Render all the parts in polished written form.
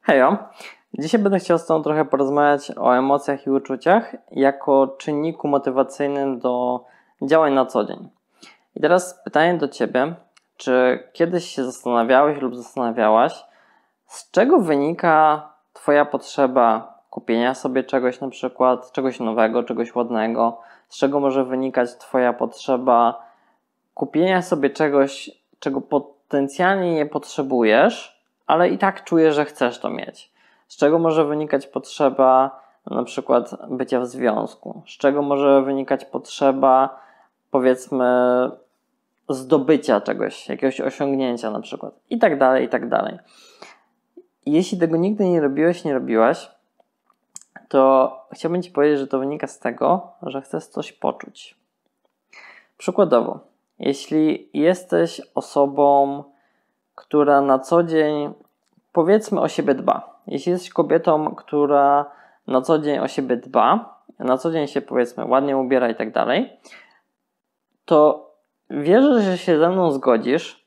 Hejo, dzisiaj będę chciał z Tobą trochę porozmawiać o emocjach i uczuciach jako czynniku motywacyjnym do działań na co dzień. I teraz pytanie do Ciebie, czy kiedyś się zastanawiałeś lub zastanawiałaś, z czego wynika Twoja potrzeba kupienia sobie czegoś, na przykład czegoś nowego, czegoś ładnego, z czego może wynikać Twoja potrzeba kupienia sobie czegoś, czego potencjalnie nie potrzebujesz, ale i tak czujesz, że chcesz to mieć. Z czego może wynikać potrzeba na przykład bycia w związku? Z czego może wynikać potrzeba, powiedzmy, zdobycia czegoś, jakiegoś osiągnięcia na przykład i tak dalej, i tak dalej. Jeśli tego nigdy nie robiłeś, nie robiłaś, to chciałbym Ci powiedzieć, że to wynika z tego, że chcesz coś poczuć. Przykładowo, jeśli jesteś osobą, która na co dzień, powiedzmy, o siebie dba. Jeśli jesteś kobietą, która na co dzień o siebie dba, na co dzień się, powiedzmy, ładnie ubiera i tak dalej, to wierzę, że się ze mną zgodzisz,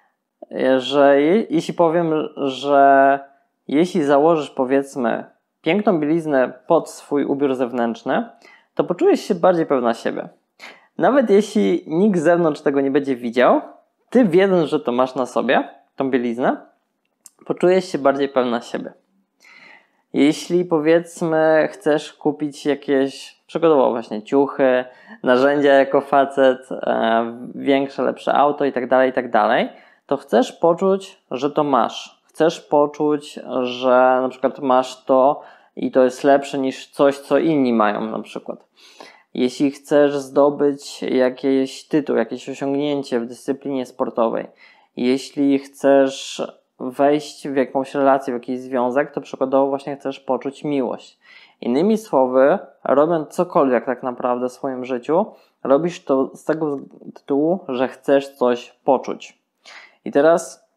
że jeśli powiem, że jeśli założysz, powiedzmy, piękną bieliznę pod swój ubiór zewnętrzny, to poczujesz się bardziej pewna siebie. Nawet jeśli nikt z zewnątrz tego nie będzie widział, ty wiedząc, że to masz na sobie, tą bieliznę, poczujesz się bardziej pewna siebie. Jeśli, powiedzmy, chcesz kupić jakieś, przykładowo właśnie ciuchy, narzędzia jako facet, większe, lepsze auto i tak dalej, to chcesz poczuć, że to masz. Chcesz poczuć, że na przykład masz to i to jest lepsze niż coś, co inni mają na przykład. Jeśli chcesz zdobyć jakiś tytuł, jakieś osiągnięcie w dyscyplinie sportowej, jeśli chcesz wejść w jakąś relację, w jakiś związek, to przykładowo właśnie chcesz poczuć miłość. Innymi słowy, robiąc cokolwiek tak naprawdę w swoim życiu, robisz to z tego tytułu, że chcesz coś poczuć. I teraz,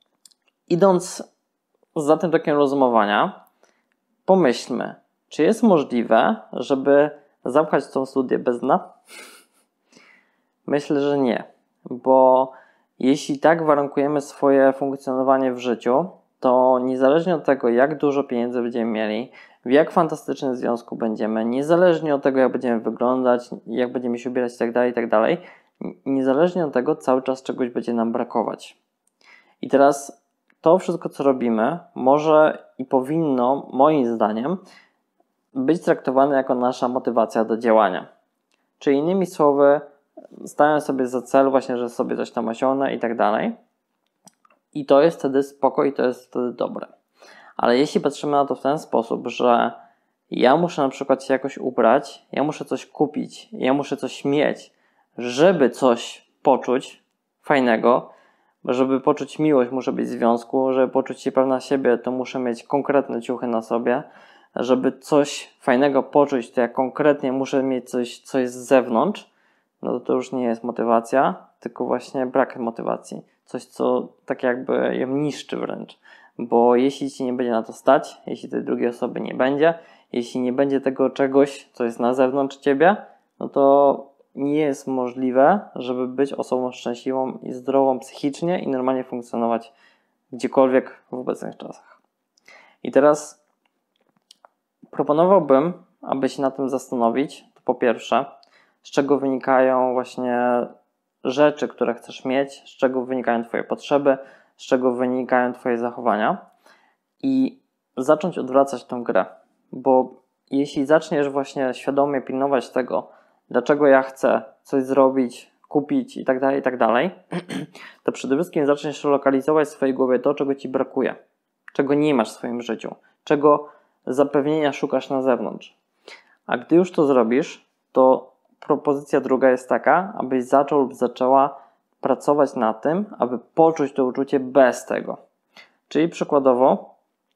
idąc za tym tokiem rozumowania, pomyślmy, czy jest możliwe, żeby zapchać tą studnię bez dna? Myślę, że nie, bo jeśli tak warunkujemy swoje funkcjonowanie w życiu, to niezależnie od tego, jak dużo pieniędzy będziemy mieli, w jak fantastycznym związku będziemy, niezależnie od tego, jak będziemy wyglądać, jak będziemy się ubierać itd., niezależnie od tego cały czas czegoś będzie nam brakować. I teraz to wszystko, co robimy, może i powinno, moim zdaniem, być traktowane jako nasza motywacja do działania. Czyli innymi słowy, stawiam sobie za cel właśnie, że sobie coś tam osiągnę i tak dalej. I to jest wtedy spoko i to jest wtedy dobre. Ale jeśli patrzymy na to w ten sposób, że ja muszę na przykład się jakoś ubrać, ja muszę coś kupić, ja muszę coś mieć, żeby coś poczuć fajnego, żeby poczuć miłość, muszę być w związku, żeby poczuć się pewna siebie, to muszę mieć konkretne ciuchy na sobie, żeby coś fajnego poczuć, to ja konkretnie muszę mieć coś z zewnątrz, no to już nie jest motywacja, tylko właśnie brak motywacji. Coś, co tak jakby ją niszczy wręcz. Bo jeśli ci nie będzie na to stać, jeśli tej drugiej osoby nie będzie, jeśli nie będzie tego czegoś, co jest na zewnątrz ciebie, no to nie jest możliwe, żeby być osobą szczęśliwą i zdrową psychicznie i normalnie funkcjonować gdziekolwiek w obecnych czasach. I teraz proponowałbym, aby się na tym zastanowić, to po pierwsze, z czego wynikają właśnie rzeczy, które chcesz mieć, z czego wynikają twoje potrzeby, z czego wynikają twoje zachowania i zacząć odwracać tę grę, bo jeśli zaczniesz właśnie świadomie pilnować tego, dlaczego ja chcę coś zrobić, kupić i tak dalej, to przede wszystkim zaczniesz lokalizować w swojej głowie to, czego ci brakuje, czego nie masz w swoim życiu, czego zapewnienia szukasz na zewnątrz. A gdy już to zrobisz, to propozycja druga jest taka, abyś zaczął lub zaczęła pracować na tym, aby poczuć to uczucie bez tego. Czyli przykładowo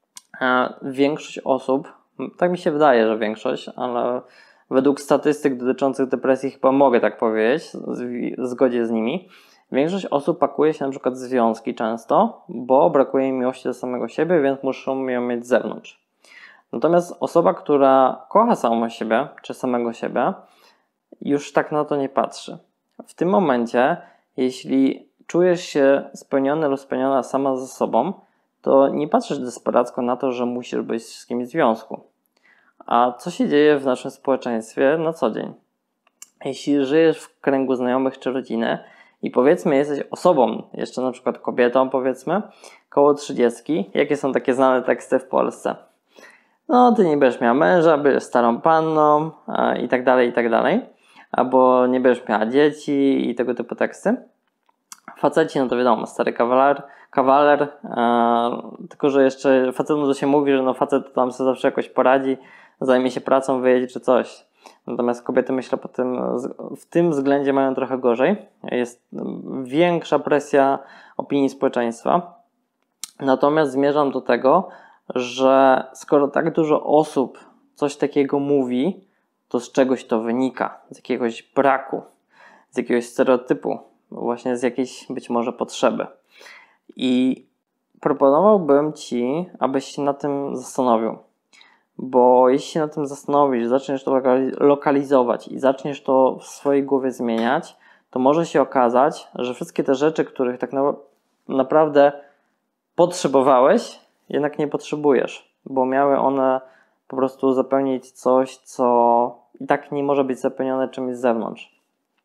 większość osób, tak mi się wydaje, że większość, ale według statystyk dotyczących depresji chyba mogę tak powiedzieć, w zgodzie z nimi, większość osób pakuje się na przykład w związki często, bo brakuje im miłości do samego siebie, więc muszą ją mieć z zewnątrz. Natomiast osoba, która kocha samą siebie, czy samego siebie, już tak na to nie patrzy. W tym momencie, jeśli czujesz się spełniony lub spełniona sama ze sobą, to nie patrzysz desperacko na to, że musisz być z kimś w związku. A co się dzieje w naszym społeczeństwie na co dzień? Jeśli żyjesz w kręgu znajomych czy rodziny i powiedzmy jesteś osobą, jeszcze na przykład kobietą powiedzmy, koło 30, jakie są takie znane teksty w Polsce? No, ty nie będziesz miała męża, będziesz starą panną i tak dalej, i tak dalej. Albo nie będziesz miała dzieci i tego typu teksty. Faceci, no to wiadomo, stary kawaler, tylko że jeszcze facetom to się mówi, że no facet tam sobie zawsze jakoś poradzi, zajmie się pracą, wyjedzie czy coś. Natomiast kobiety, myślę, w tym względzie mają trochę gorzej. Jest większa presja opinii społeczeństwa. Natomiast zmierzam do tego, że skoro tak dużo osób coś takiego mówi, to z czegoś to wynika, z jakiegoś braku, z jakiegoś stereotypu, właśnie z jakiejś być może potrzeby. I proponowałbym Ci, abyś się na tym zastanowił. Bo jeśli się na tym zastanowisz, zaczniesz to lokalizować i zaczniesz to w swojej głowie zmieniać, to może się okazać, że wszystkie te rzeczy, których tak naprawdę potrzebowałeś, jednak nie potrzebujesz, bo miały one po prostu zapełnić coś, co i tak nie może być zapełnione czymś z zewnątrz.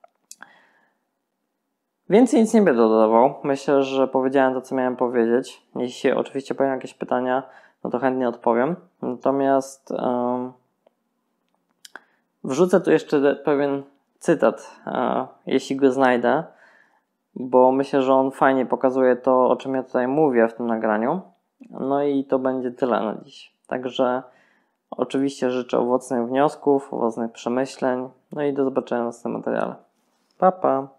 Więcej nic nie będę dodawał. Myślę, że powiedziałem to, co miałem powiedzieć. Jeśli oczywiście pojawią jakieś pytania, no to chętnie odpowiem. Natomiast wrzucę tu jeszcze pewien cytat, jeśli go znajdę, bo myślę, że on fajnie pokazuje to, o czym ja tutaj mówię w tym nagraniu. No i to będzie tyle na dziś. Także oczywiście życzę owocnych wniosków, owocnych przemyśleń, no i do zobaczenia w następnym materiale. Pa, pa!